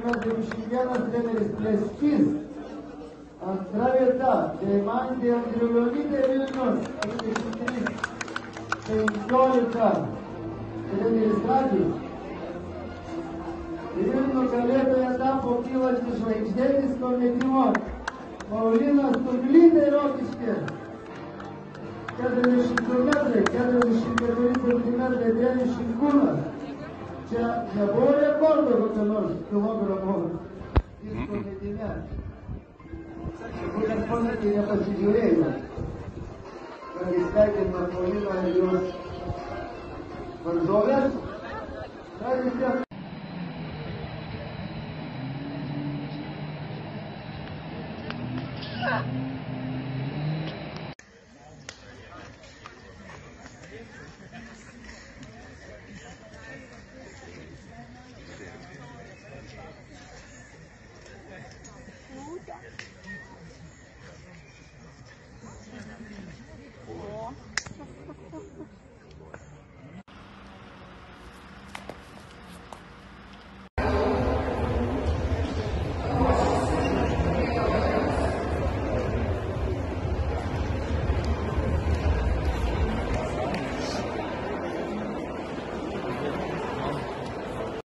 metrų šiandienas treneris Pleskys. Antra vieta, Deimantė Andriulionytė Vilnius, 23-15, treneris Radžius. Ir nugalėtoja tapo kylantis žvaigždėtis kometimo Paulina Stuglytė Rokiškė. 42 metrai, 44 centimetrai, Denis Šinkūnas. Čia nebuvo rekordo kokio nors kilogramų disko metime. Būtent ponai nepasižiūrėjo. Kad įsveikinama Paulina ir jos varžovės.